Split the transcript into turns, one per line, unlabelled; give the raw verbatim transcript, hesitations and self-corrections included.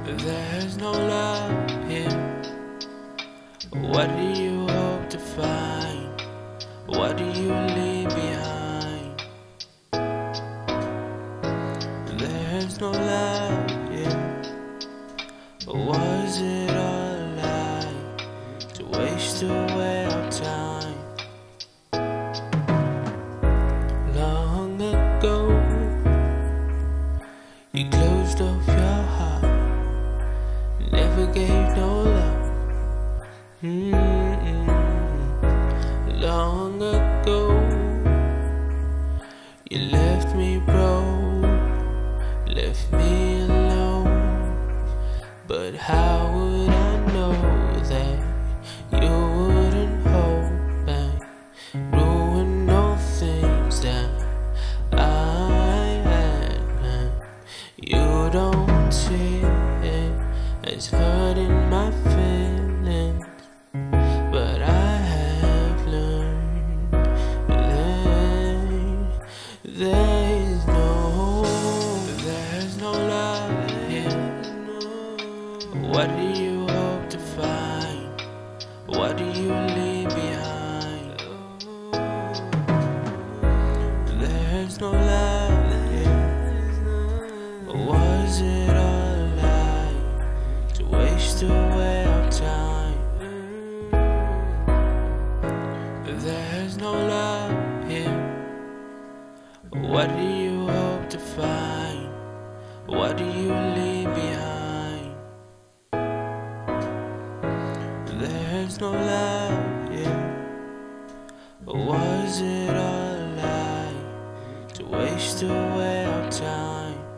There's no love here. What do you hope to find? What do you leave behind? There's no love here. Was it all a lie to waste away our time? Long ago, you closed off your heart, never gave no love. Mm-mm. Long ago, you left me broke, left me alone. But how would I know that you wouldn't hold back, ruin all things that I had? You don't see it as hurting my feelings, but I have learned that there's no, there's no love here. What do you hope to find? What do you leave behind? There's no love here. Was it all a lie to waste away our time? There's no love here. What do you hope to find? What do you leave behind? There's no love here. Was it all a lie to waste away our time?